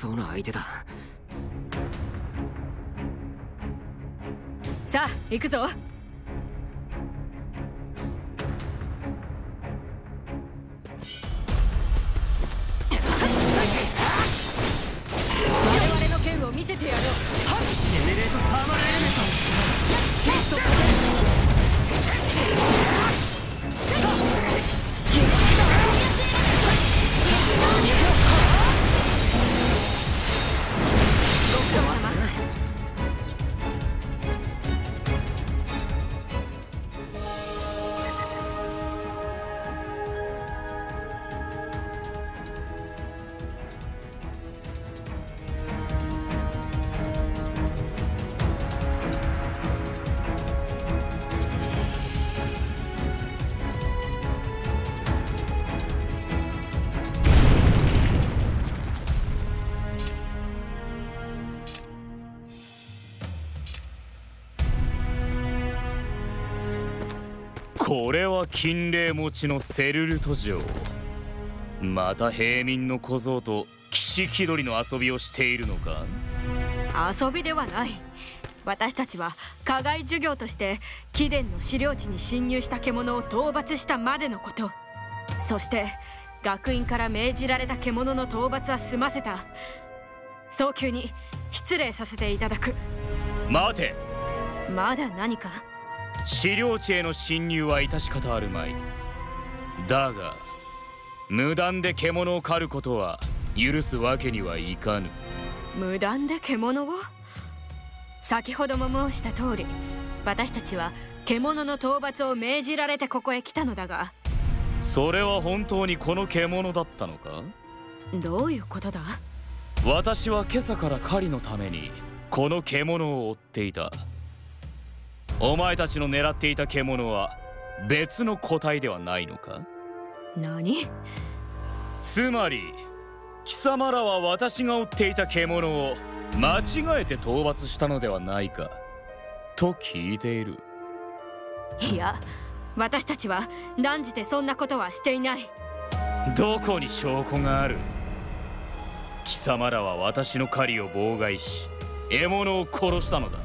そうな相手だ。 さあ行くぞ。我々の剣を見せてやろう。 ジェネレートサーマルエレメント。テスト。 これは金霊持ちのセルルト城。また平民の小僧と騎士気取りの遊びをしているのか。 遊びではない。私たちは課外授業として貴殿の資料地に侵入した獣を討伐したまでのこと。そして学院から命じられた獣の討伐は済ませた。早急に失礼させていただく。 待て。 まだ何か。 資料地への侵入は致し方あるまい。だが無断で獣を狩ることは許すわけにはいかぬ。 無断で獣を？先ほども申した通り、私たちは獣の討伐を命じられてここへ来たのだが。 それは本当にこの獣だったのか？ どういうことだ？ 私は今朝から狩りのためにこの獣を追っていた。お前たちの狙っていた獣は別の個体ではないのか？ 何？ つまり貴様らは私が追っていた獣を間違えて討伐したのではないかと聞いている。 いや、私たちは断じてそんなことはしていない。 どこに証拠がある？貴様らは私の狩りを妨害し獲物を殺したのだ。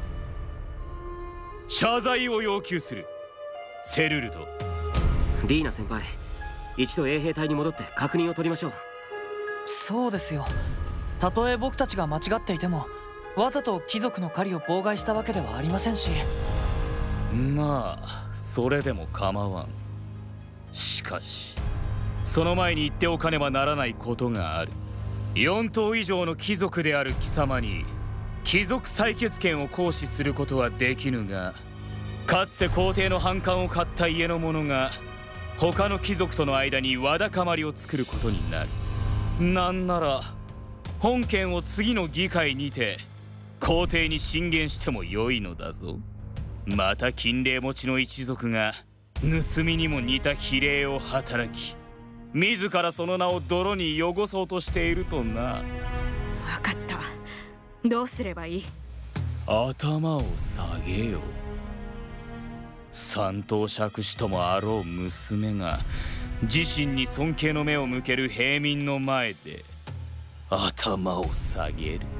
謝罪を要求する。セルルト。 リーナ先輩、一度衛兵隊に戻って確認を取りましょう。 そうですよ。たとえ僕たちが間違っていてもわざと貴族の狩りを妨害したわけではありませんし。 まあそれでも構わん。しかしその前に言っておかねばならないことがある。4頭以上の貴族である貴様に貴族採決権を行使することはできぬが、かつて皇帝の反感を買った家の者が他の貴族との間にわだかまりを作ることになる。なんなら本件を次の議会にて皇帝に進言してもよいのだぞ。また金霊持ちの一族が盗みにも似た非礼を働き、自らその名を泥に汚そうとしているとな。 分かった。どうすればいい？ 頭を下げよ。三頭尺子ともあろう娘が自身に尊敬の目を向ける平民の前で頭を下げる。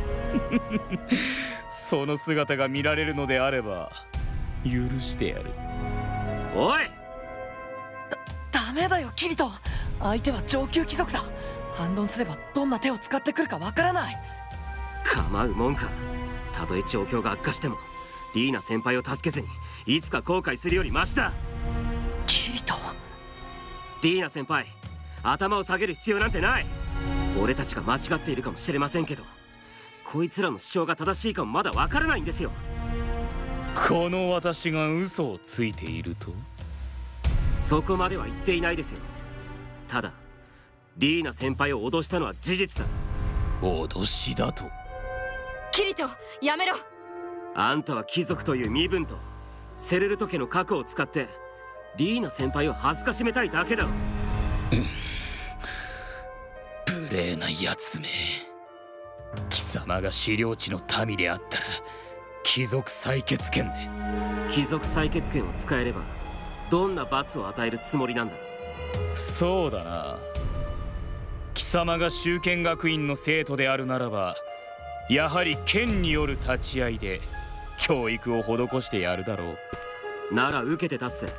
その姿が見られるのであれば許してやる。 おい！ ダメだよキリト。相手は上級貴族だ。反論すればどんな手を使ってくるかわからない。 構うもんか。たとえ状況が悪化してもリーナ先輩を助けずにいつか後悔するよりマシだ。 キリト。 リーナ先輩、頭を下げる必要なんてない。俺たちが間違っているかもしれませんけど、こいつらの主張が正しいかもまだわからないんですよ。 この私が嘘をついていると？ そこまでは言っていないですよ。ただリーナ先輩を脅したのは事実だ。 脅しだと？ キリト、やめろ。 あんたは貴族という身分とセルルト家の核を使ってリーナ先輩を恥ずかしめたいだけだろ。 無礼なやつめ。貴様が資料地の民であったら貴族採決権で。 貴族採決権を使えればどんな罰を与えるつもりなんだ？ そうだな。 貴様が修剣学院の生徒であるならば、やはり剣による立ち合いで教育を施してやるだろう。なら受けて立つぜ。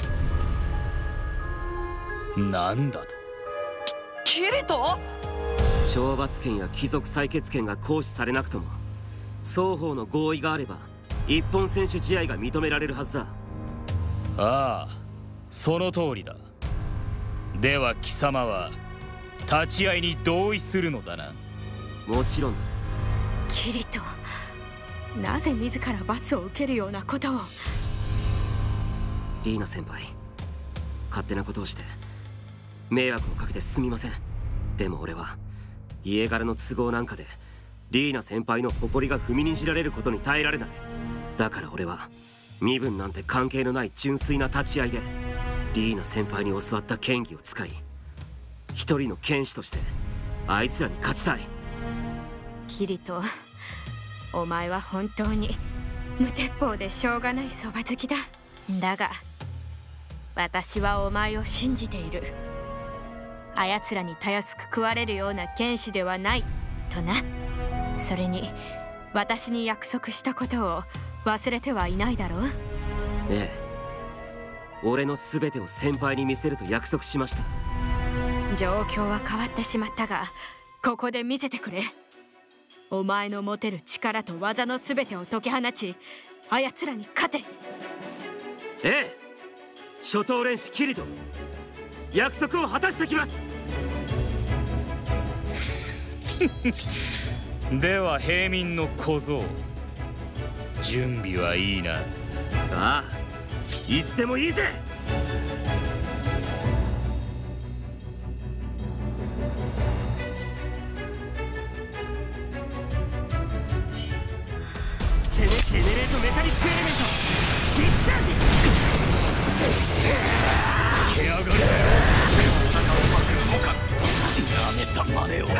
なんだと。 キリト？ 懲罰権や貴族採決権が行使されなくとも、双方の合意があれば一本選手試合が認められるはずだ。 ああ、その通りだ。では貴様は立ち合いに同意するのだな。 もちろんだ。 キリト、なぜ自ら罰を受けるようなことを。 リーナ先輩、勝手なことをして迷惑をかけてすみません。でも俺は家柄の都合なんかでリーナ先輩の誇りが踏みにじられることに耐えられない。だから俺は身分なんて関係のない純粋な立ち合いでリーナ先輩に教わった剣技を使い、一人の剣士としてあいつらに勝ちたい。 キリト、お前は本当に無鉄砲でしょうがないそば好きだ。だが私はお前を信じている。あやつらにたやすく食われるような剣士ではないとな。それに私に約束したことを忘れてはいないだろう。 ええ、俺の全てを先輩に見せると約束しました。 状況は変わってしまったが、ここで見せてくれ。お前の持てる力と技の全てを解き放ち、あやつらに勝て。 ええ、初等練士キリト、約束を果たしてきます。 では平民の小僧、準備はいいな。 ああ、いつでもいいぜ。ジェネレートメタリックエレメントディスチャージ。 つけ上がれ。体がうまく動かん。なめた真似を。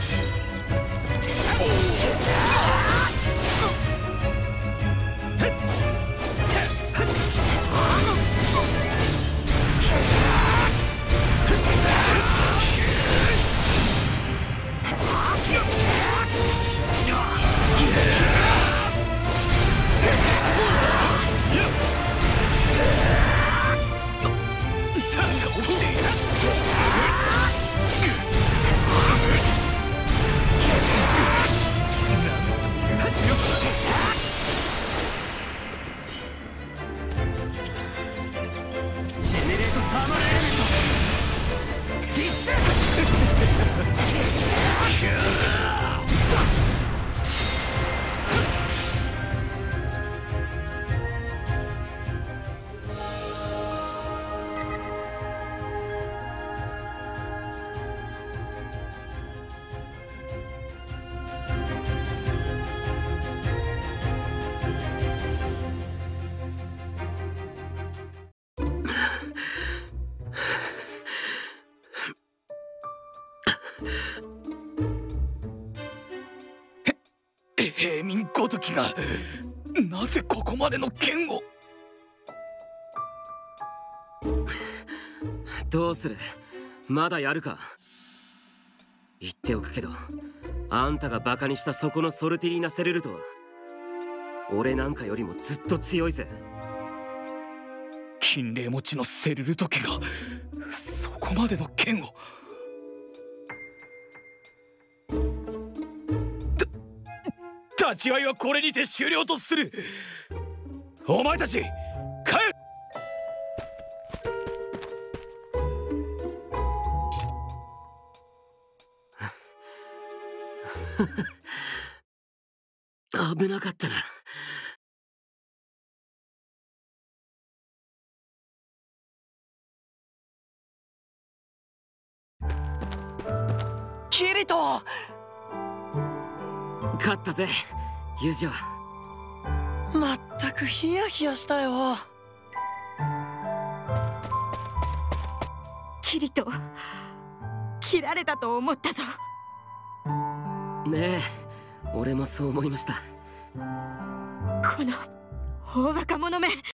平民ごときがなぜここまでの剣を。 どうする？まだやるか？言っておくけど、あんたがバカにしたそこのソルティリーナ・セルルトは俺なんかよりもずっと強いぜ。 金霊持ちのセルルト家がそこまでの剣を。立ち合いはこれにて終了とする。お前たち帰る。 危なかったな。 キリト！ 勝ったぜ、ユジョ。 まったくヒヤヒヤしたよ。 キリト、切られたと思ったぞ。 ねえ、俺もそう思いました。 この大バカ者め。